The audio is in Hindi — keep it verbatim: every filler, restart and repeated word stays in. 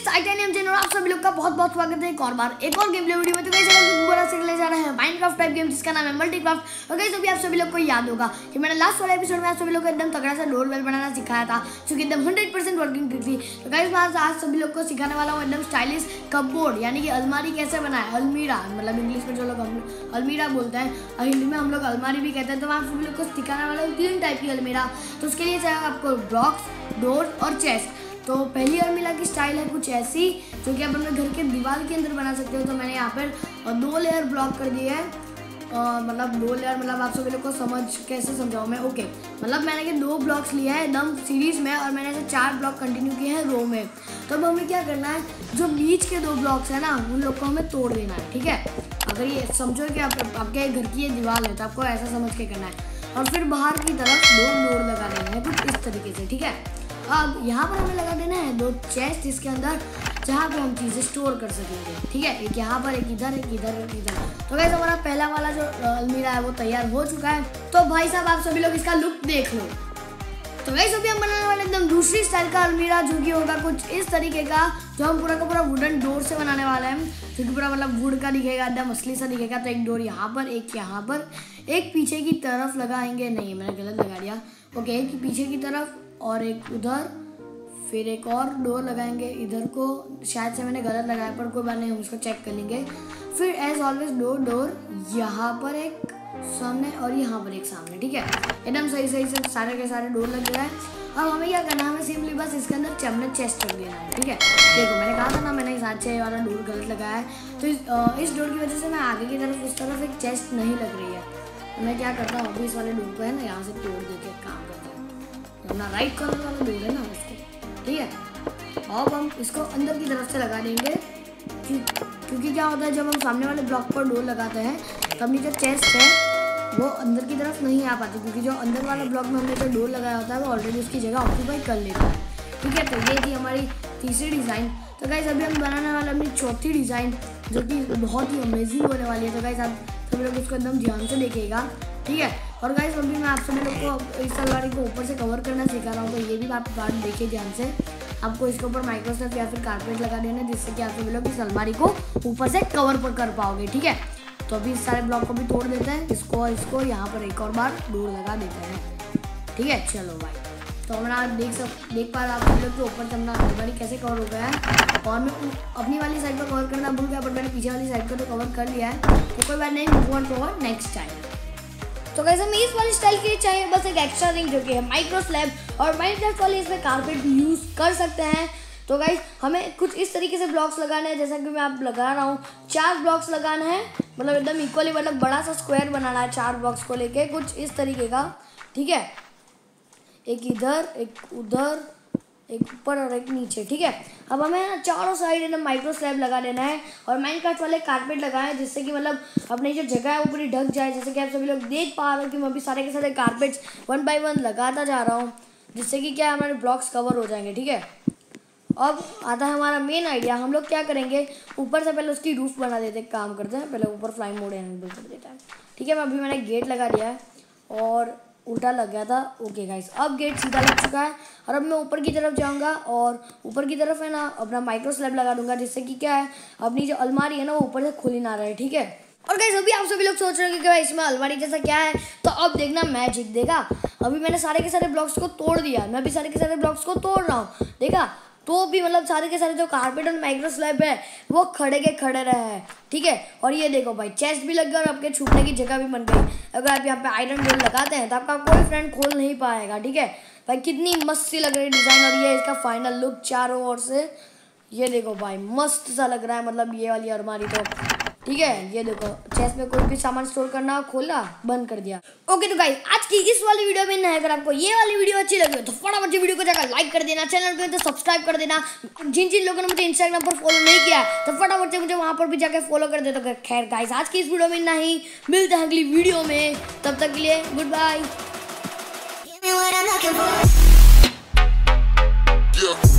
इस टाइटेनियम चैनल और आप सभी लोग का बहुत बहुत स्वागत है एक और बार एक और गेम प्ले वीडियो में। तो गाइस हम दोबारा से ले जा रहे हैं माइनक्राफ्ट टाइप गेम जिसका नाम है मल्टीक्राफ्ट। और गाइस अभी आप सभी लोग को याद होगा कि मैंने लास्ट वाले एपिसोड में आप सभी लोग को एकदम तगड़ा सा डोर बेल बनाना सिखाया था जो कि एकदम हंड्रेड परसेंट वर्किंग थी। तो गाइस मैं आज सभी लोग को सिखाने वाला हूँ एकदम स्टाइलिश कपबोर्ड यानी कि अलमारी कैसे बनाए। अलमीरा मतलब इंग्लिश में जो लोग अलमीरा बोलते हैं और हिंदी में हम लोग अलमारी भी कहते हैं। तो मैं आप सभी लोग को सिखाने वाला हूँ तीन टाइप की अलमीरा। तो उसके लिए चाहिए आपको ब्लॉक्स, डोर और चेस्ट। तो पहली अलमीरा की स्टाइल है कुछ ऐसी जो कि आप अपने घर के दीवार के अंदर बना सकते हो। तो मैंने यहाँ पर दो लेयर ब्लॉक कर दिए हैं, मतलब दो लेयर मतलब आप सभी लोग को समझ कैसे समझाऊँ मैं। ओके मतलब मैंने कि दो ब्लॉक्स लिए हैं एकदम सीरीज में और मैंने ऐसे चार ब्लॉक कंटिन्यू किए हैं रो में। तो अब हमें क्या करना है, जो बीच के दो ब्लॉक्स हैं ना उन लोग को हमें तोड़ देना है। ठीक है, अगर ये समझो कि आप, आपके घर की ये दीवार है तो आपको ऐसा समझ के करना है और फिर बाहर की तरफ दो डोर लगा देना है कुछ इस तरीके से। ठीक है, अब यहाँ पर हमें लगा देना है दो चेस्ट जिसके अंदर जहाँ पे हम चीज़ें स्टोर कर सकेंगे। ठीक है, एक यहाँ पर, एक इधर, एक इधर, एक इधर। तो गाइस हमारा पहला वाला जो अलमीरा है वो तैयार हो चुका है। तो भाई साहब आप सभी लोग इसका लुक देख लो। तो गाइस अभी हम बनाने वाले एकदम दूसरी स्टाइल का अलमीरा जो कि होगा कुछ इस तरीके का, जो हम पूरा का पूरा वुडन डोर से बनाने वाले हैं जो कि पूरा मतलब वुड का दिखेगा, एकदम असली सा दिखेगा। तो एक डोर यहाँ पर, एक यहाँ पर, एक पीछे की तरफ लगाएंगे। नहीं मैंने गलत लगा दिया। ओके, एक पीछे की तरफ और एक उधर, फिर एक और डोर लगाएंगे इधर को। शायद से मैंने गलत लगाया पर कोई बात नहीं, हम उसको चेक कर लेंगे। फिर एज ऑलवेज दो डोर यहाँ पर एक सामने और यहाँ पर एक सामने। ठीक है, एकदम सही सही से सारे के सारे डोर लग गए। अब हमें क्या करना है, हमें सिंपली बस इसके अंदर चैमने चेस्ट रख देना है। ठीक है, देखो मैंने कहा था ना मैंने इस अच्छे वाला डोर गलत लगाया है। तो इस, इस डोर की वजह से मैं आगे की तरफ उस तरफ एक चेस्ट नहीं लग रही है। तो मैं क्या करता हूँ, अभी इस वाले डोर को है ना यहाँ से तोड़ देके काम करता हूँ। अपना राइट कलर वाला डोर है ना उसको। ठीक है, अब हम इसको अंदर की तरफ से लगा देंगे क्योंकि क्या होता है जब हम सामने वाले ब्लॉक पर डोर लगाते हैं तो अपनी जो चेस्ट है वो अंदर की तरफ नहीं आ पाती, क्योंकि जो अंदर वाला ब्लॉक में हमने जो डोर लगाया होता है वो ऑलरेडी उसकी जगह ऑक्यूपाई कर लेता है। ठीक है, तो ये थी हमारी तीसरी डिज़ाइन। तो गाइस अभी हम बनाने वाले अपनी चौथी डिज़ाइन जो कि बहुत ही अमेजिंग होने वाली है। तो गाइस आप सभी लोग इसको एकदम ध्यान से देखिएगा। ठीक है, और गाइस अभी मैं आप सभी लोग को इस अलमारी को ऊपर से कवर करना सिखा रहा हूँ। तो ये भी आप बात देखिए ध्यान से। आपको इसके ऊपर माइक्रोस्लेब या फिर कारपेट लगा देना है जिससे कि आप सभी लोग इस अलमारी को ऊपर से कवर पर कर पाओगे। ठीक है, तो अभी इस सारे ब्लॉक को भी तोड़ देते हैं, इसको और इसको यहाँ पर एक और बार डोर लगा देते हैं। ठीक है, चलो भाई। तो हमारा देख सक देख पा रहे आप सभी लोग के ऊपर से अपना अलमारी कैसे कवर हो गया है। और मैं अपनी वाली साइड पर कवर करना भूल गया पर मैंने पीछे वाली साइड पर तो कवर कर लिया है। तो कोई बात नहीं, move on to next time. तो गाइस हमें इस वाली स्टाइल के लिए चाहिए बस एक एक्स्ट्रा रिंग जो कि है माइक्रोस्लेब, और माइनक्राफ्ट वाले इसमें कारपेट भी यूज़ कर सकते हैं। तो गाइस हमें कुछ इस तरीके से ब्लॉक्स लगाने हैं जैसा कि मैं आप लगा रहा हूँ। चार ब्लॉक्स लगाना है, मतलब एकदम इक्वली, मतलब बड़ा सा स्क्वायर बनाना है चार ब्लॉक्स को लेके कुछ इस तरीके का। ठीक है, एक इधर, एक उधर, एक ऊपर और एक नीचे। ठीक है, अब हमें चारों साइड एकदम माइक्रोस्लेब लगा देना है और माइनक्राफ्ट वाले कारपेट लगाए जिससे कि मतलब अपनी जो जगह है वो पूरी ढक जाए। जैसे कि आप सभी लोग देख पा रहे हो कि मैं अभी सारे के सारे कारपेट्स वन बाय वन लगाता जा रहा हूँ जिससे कि क्या हमारे ब्लॉक्स कवर हो जाएंगे। ठीक है, अब आता है हमारा मेन आइडिया। हम लोग क्या करेंगे, ऊपर से पहले उसकी रूफ बना देते हैं। काम करते हैं पहले ऊपर फ्लाइंग मोड एनेबल कर देता है। ठीक है, मैं अभी मैंने गेट लगा दिया है और उल्टा लग गया था। ओके गाइस, अब गेट सीधा लग चुका है और अब मैं ऊपर की तरफ जाऊंगा और ऊपर की तरफ है ना अपना माइक्रोस्लेब लगा दूंगा जिससे कि क्या है अपनी जो अलमारी है ना वो ऊपर से खुली ना रहे। ठीक है, और गाइस अभी आप सभी लोग सोच रहे हो कि भाई इसमें अलमारी जैसा क्या है, तो अब देखना मैजिक। देखा, अभी मैंने सारे के सारे ब्लॉक्स को तोड़ दिया, मैं अभी सारे के सारे ब्लॉक्स को तोड़ रहा हूँ। देखा, तो भी मतलब सारे के सारे जो कारपेट और माइक्रोस्लेब है वो खड़े के खड़े रहे हैं। ठीक है, और ये देखो भाई चेस्ट भी लग गया और आपके छुपने की जगह भी बन गई। अगर आप यहाँ पे आयरन डोर लगाते हैं तो आपका कोई फ्रेंड खोल नहीं पाएगा। ठीक है भाई, कितनी मस्त सी लग रही है डिज़ाइन और ये इसका फाइनल लुक चारों ओर से। ये देखो भाई मस्त सा लग रहा है, मतलब ये वाली अलमारी तो। ठीक है, ये देखो चेस्ट में कोई भी सामान स्टोर करना, खोला बंद कर दिया। ओके तो गाइस आज की इस वाली वीडियो में ना, अगर आपको ये वाली वीडियो अच्छी लगी तो फटाफट से वीडियो को जाकर लाइक कर देना, चैनल पे तो सब्सक्राइब कर देना। जिन जिन लोगों ने मुझे इंस्टाग्राम पर फॉलो नहीं किया तो फटाफट से मुझे वहां पर भी जाकर फॉलो कर दे। तो खैर गाइस आज की इस वीडियो में नहीं, मिलते हैं अगली वीडियो में, तब तक के लिए गुड बाय।